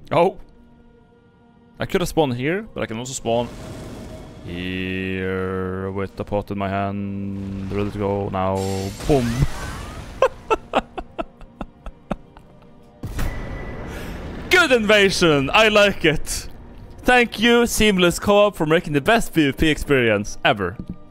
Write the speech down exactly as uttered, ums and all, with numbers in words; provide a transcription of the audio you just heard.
Oh! I could have spawned here, but I can also spawn here with the pot in my hand, ready to go now. Boom! Good invasion! I like it! Thank you, Seamless Co-op, for making the best PvP experience ever.